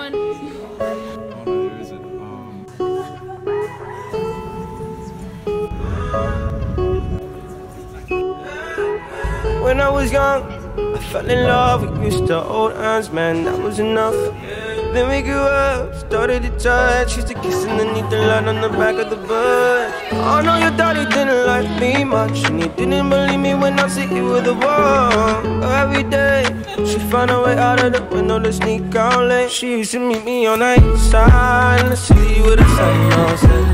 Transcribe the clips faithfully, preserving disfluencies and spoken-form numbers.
one. Oh no, there isn't. Um... When I was young, I fell in love. We used to hold hands, man, that was enough. Then we grew up, started to touch. Used to kiss underneath the light on the back of the bus. I know your daddy didn't like me much, and he didn't believe me when I said you were the one. Every day, she found a way out of the window to sneak out late. She used to meet me on the east side in the city with the sun on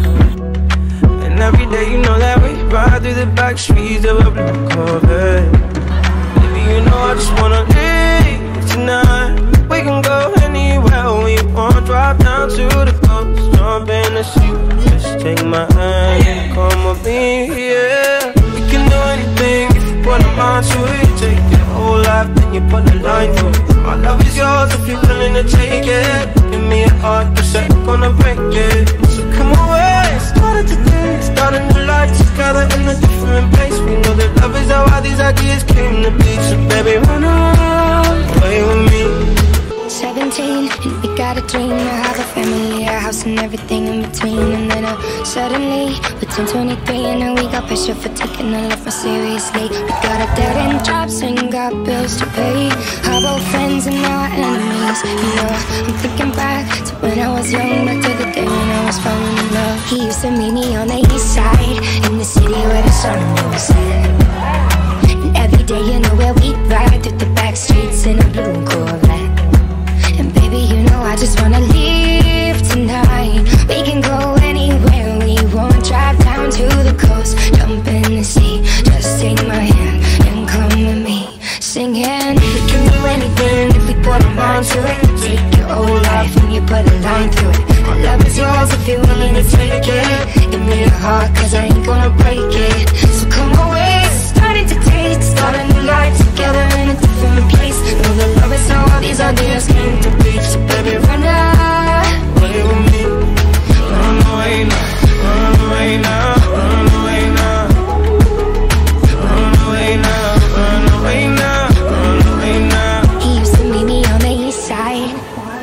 set. And every day, you know that we ride through the back streets of a blue Corvette. Baby, you know I just wanna leave tonight. We can go anywhere we want. Drive down to the coast, jump in the sea. Just take my hand and come with me, yeah. We can do anything if you put a mind to it. Take your whole life, then you put a line through it. My love is yours if you're willing to take it. Give me a heart, cause I'm gonna break it. So come away, started today. Start a new life together in a different place. We know that love is how all these ideas came to be. So baby, run away with me. Seventeen, and we got a dream to have a family, a house and everything in between. And then uh, suddenly, we turned twenty-three, and now we got pressure for taking our life more seriously. We got a dead end jobs and got bills to pay. Our old friends and our enemies. You know, I'm thinking back to when I was young, back to the day when I was falling in love. He used to meet me on the east side, in the city where the sun was set. And every day, you know where we ride through the back streets in a blue Corvette. And baby, you know I just wanna leave tonight. We can go anywhere we want. Drive down to the coast, jump in the sea. Just take my hand and come with me, singing. We can do anything if we put our mind to it. Take your whole life and you put a line through it. My love is yours if you're willing to take it. Give me your heart, cause I ain't gonna break it. So come away, starting to taste. Start a new life together in a different place. Know that love is how all these ideas came to be. So baby, run away with me. Run away now, run away now, run away now. Run away now, run away now, run away now. He used to meet me on the east side.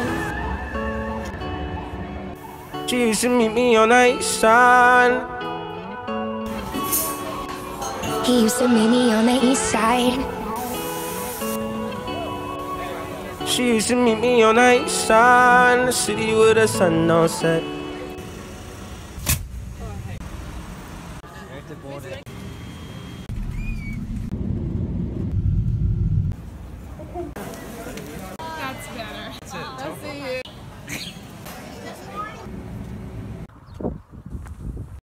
She used to meet me on the east side. He used to meet me on the east side. She used to meet me on the east side in the city with the sun on set.